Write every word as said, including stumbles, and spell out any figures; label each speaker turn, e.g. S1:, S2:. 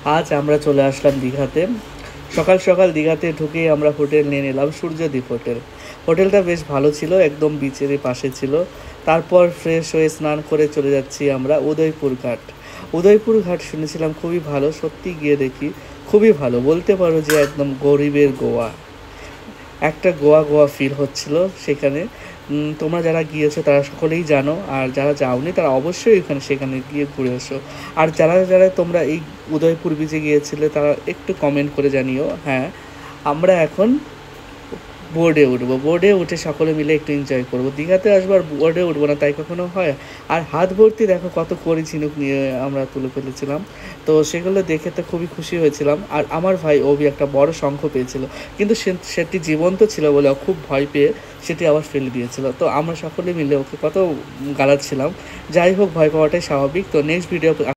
S1: আজ আমরা চলে আসলাম দীঘাতে। সকাল সকাল দীঘাতে ঢুকেই আমরা হোটেল নিয়ে নিলাম সূর্যদ্বীপ হোটেল। হোটেলটা বেশ ভালো ছিল, একদম বিচের পাশে ছিল। তারপর ফ্রেশ হয়ে স্নান করে চলে যাচ্ছি আমরা উদয়পুর ঘাট। উদয়পুর ঘাট শুনেছিলাম খুবই ভালো, সত্যি গিয়ে দেখি খুবই ভালো, বলতে পারো যে একদম গরিবের গোয়া। একটা গোয়া গোয়া ফিল হচ্ছিল সেখানে। তোমরা যারা গিয়েছো তারা সকলেই জানো, আর যারা যাওনি তারা অবশ্যই ওখানে সেখানে গিয়ে ঘুরে এসো। আর যারা যারা তোমরা এই উদয়পুর বিচে গিয়েছিলে তারা একটু কমেন্ট করে জানিও। হ্যাঁ, আমরা এখন বোর্ডে উঠবো, বোর্ডে উঠে সকলে মিলে একটু এনজয় করবো। দীঘাতে আসবো আর বোর্ডে উঠবো না, তাই কখনো হয়? আর হাত ভর্তি দেখো কত করি ঝিনুক নিয়ে আমরা তুলে ফেলেছিলাম, তো সেগুলো দেখে তো খুবই খুশি হয়েছিলাম। আর আমার ভাই অভি একটা বড় শঙ্খ পেয়েছিল, কিন্তু সে সেটি জীবন্ত ছিল বলে ও খুব ভয় পেয়ে সেটি আবার ফেলে দিয়েছিল। তো আমরা সকলে মিলে ওকে কত গালাচ্ছিলাম। যাই হোক, ভয় পাওয়াটাই স্বাভাবিক। তো নেক্সট ভিডিও